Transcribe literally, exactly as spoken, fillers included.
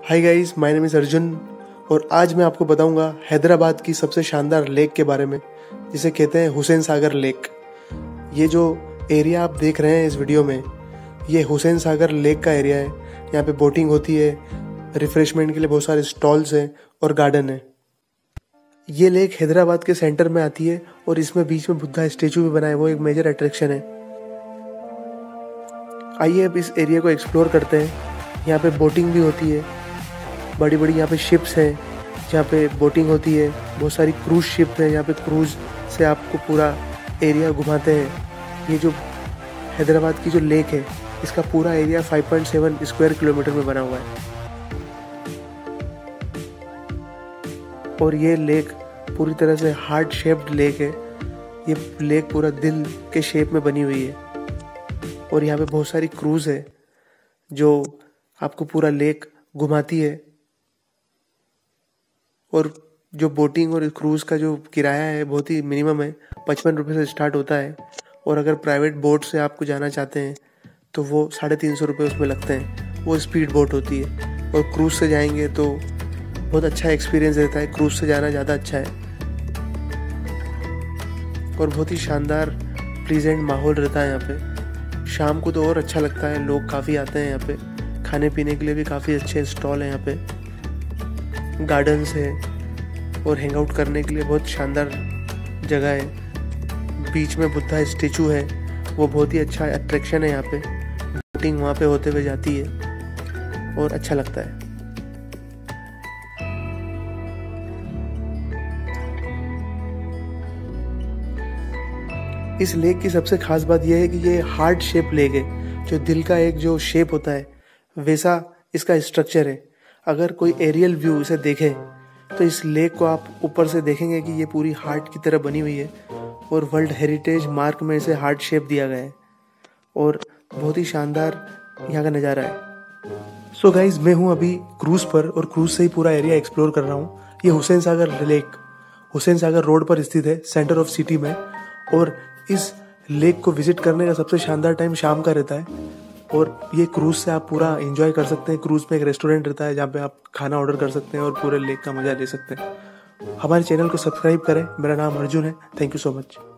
Hi guys, my name is Arjun और आज मैं आपको बताऊंगा हैदराबाद की सबसे शानदार लेक के बारे में, जिसे कहते हैं हुसैन सागर लेक। ये जो एरिया आप देख रहे हैं इस वीडियो में, ये हुसैन सागर लेक का एरिया है। यहाँ पे बोटिंग होती है, रिफ्रेशमेंट के लिए बहुत सारे स्टॉल्स हैं और गार्डन है। ये लेक हैदराबाद के सेंटर में आती है और इसमें बीच में बुद्धा स्टेचू भी बना है, वो एक मेजर अट्रैक्शन है। आइए अब इस एरिया को एक्सप्लोर करते हैं। यहाँ पे बोटिंग भी होती है, बड़ी बड़ी यहाँ पे शिप्स हैं जहाँ पे बोटिंग होती है। बहुत सारी क्रूज शिप है, यहाँ पे क्रूज से आपको पूरा एरिया घुमाते हैं। ये जो हैदराबाद की जो लेक है, इसका पूरा area five point seven square kilometre में बना हुआ है और ये लेक पूरी तरह से हार्ट शेप्ड लेक है। ये लेक पूरा दिल के शेप में बनी हुई है और यहाँ पे बहुत सारी क्रूज है जो आपको पूरा लेक घुमाती है। और जो बोटिंग और क्रूज़ का जो किराया है बहुत ही मिनिमम है, पचपन रुपये से स्टार्ट होता है। और अगर प्राइवेट बोट से आपको जाना चाहते हैं तो वो साढ़े तीन सौ रुपये उसमें लगते हैं। वो स्पीड बोट होती है। और क्रूज़ से जाएंगे तो बहुत अच्छा एक्सपीरियंस रहता है, क्रूज़ से जाना ज़्यादा अच्छा है और बहुत ही शानदार प्लीजेंट माहौल रहता है यहाँ पे। शाम को तो और अच्छा लगता है, लोग काफ़ी आते हैं यहाँ पे। खाने पीने के लिए भी काफ़ी अच्छे स्टॉल हैं यहाँ पे, गार्डन्स है और हैंग आउट करने के लिए बहुत शानदार जगह है। बीच में बुद्धा स्टेचू है, वो बहुत ही अच्छा अट्रैक्शन है यहाँ पे। बोटिंग वहाँ पे होते हुए जाती है और अच्छा लगता है। इस लेक की सबसे खास बात यह है कि ये हार्ट शेप लेक है। जो दिल का एक जो शेप होता है वैसा इसका स्ट्रक्चर है। अगर कोई एरियल व्यू इसे देखे तो इस लेक को आप ऊपर से देखेंगे कि ये पूरी हार्ट की तरह बनी हुई है और वर्ल्ड हेरिटेज मार्क में इसे हार्ट शेप दिया गया है और बहुत ही शानदार यहाँ का नज़ारा है। सो गाइज, मैं हूँ अभी क्रूज़ पर और क्रूज़ से ही पूरा एरिया एक्सप्लोर कर रहा हूँ। ये हुसैन सागर लेक हुसैन सागर रोड पर स्थित है, सेंटर ऑफ सिटी में। और इस लेक को विजिट करने का सबसे शानदार टाइम शाम का रहता है और ये क्रूज़ से आप पूरा एंजॉय कर सकते हैं। क्रूज़ में एक रेस्टोरेंट रहता है जहाँ पे आप खाना ऑर्डर कर सकते हैं और पूरे लेक का मज़ा ले सकते हैं। हमारे चैनल को सब्सक्राइब करें। मेरा नाम अर्जुन है। Thank you so much.